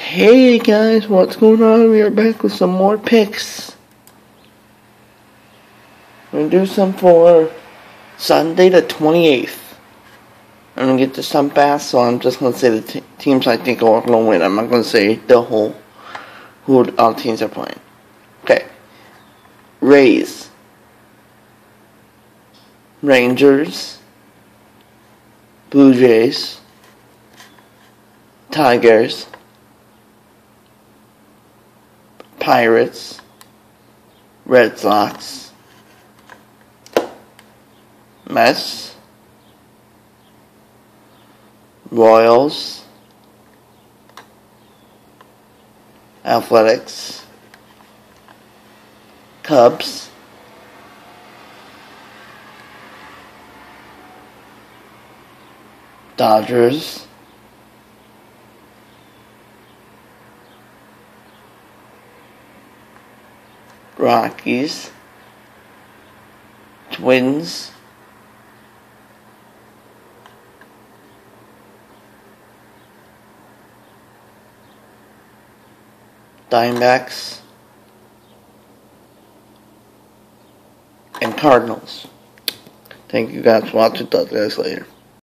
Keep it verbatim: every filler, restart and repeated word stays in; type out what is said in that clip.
Hey guys, what's going on? We are back with some more picks. We're gonna do some for Sunday the twenty-eighth. I'm gonna get to some fast, so I'm just gonna say the t- teams I think are gonna win. I'm not gonna say the whole who all the teams are playing. Okay. Rays, Rangers, Blue Jays, Tigers, Pirates, Red Sox, Mets, Royals, Athletics, Cubs, Dodgers, Rockies, Twins, Diamondbacks, and Cardinals. Thank you guys for watching. Talk to you guys later.